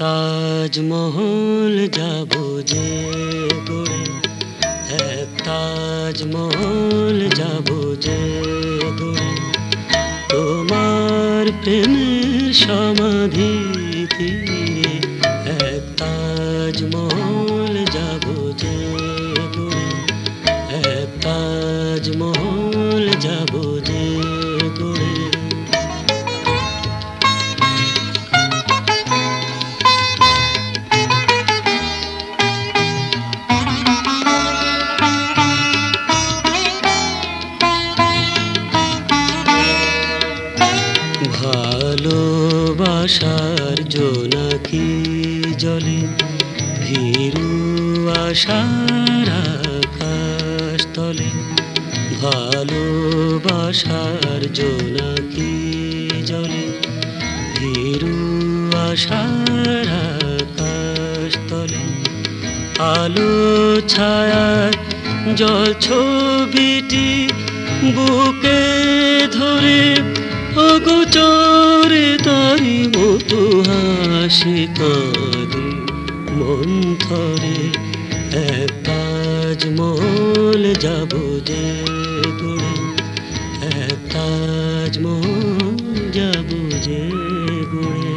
তাজমহল যাবো যে গড়ে, এক তাজমহল যাবো যে গড়ে, তোমার প্রেমের সমাধি তীরে, এক তাজমহল যাবো যে গড়ে, এক তাজমহল যাবো যে গড়ে। ভালোবাসার জোনাকি জলে, ভীরু আশার আকাশ তলে, ভালোবাসার জোনাকি জলে, ভীরু আশার আকাশ তলে, আলো ছায়ার জল ছবিটি বুকে ধরে, অগোচরে তারি মতো হাসি কাঁদে মন থরে, এক তাজমহল যাবো যে গড়ে, এক তাজমহল যাবো যে গড়ে।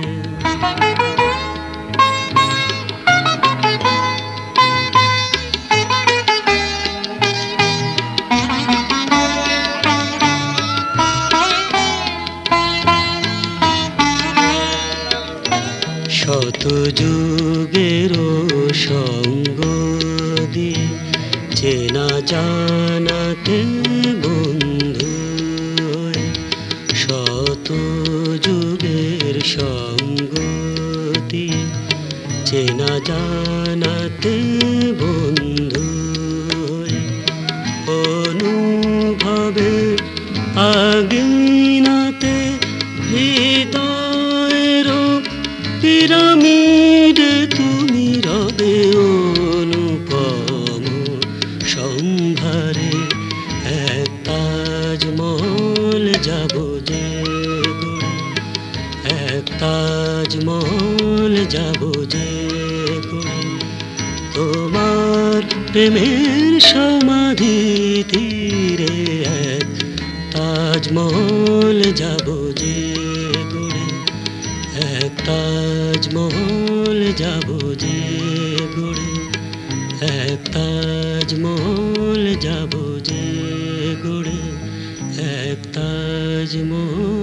শত যুগেরও সঙ্গ দিয়ে চেনা জানাতে বন্ধু হয়ে, শত যুগের সঙ্গ দিয়ে চেনা জানাতে বন্ধু হয়ে, অনুভবে আগুনাতে হৃদয়েরও পিরামিড তুমি রবে অনুপম সম্ভারে, এক তাজমহল যাবো যে গড়ে, এক তাজমহল যাবো যে গড়ে, তোমার প্রেমের সমাধি তীরে, এক তাজমহল যাবো যে গড়ে, এক তাজমহল যাবো যে গড়ে, এক তাজমহল যাবো যে গড়ে, এক তাজমহল।